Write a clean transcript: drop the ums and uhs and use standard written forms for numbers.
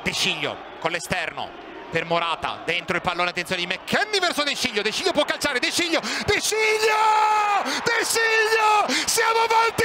De Sciglio con l'esterno per Morata, dentro il pallone, attenzione di McKennie verso De Sciglio può calciare, De Sciglio, siamo vantaggio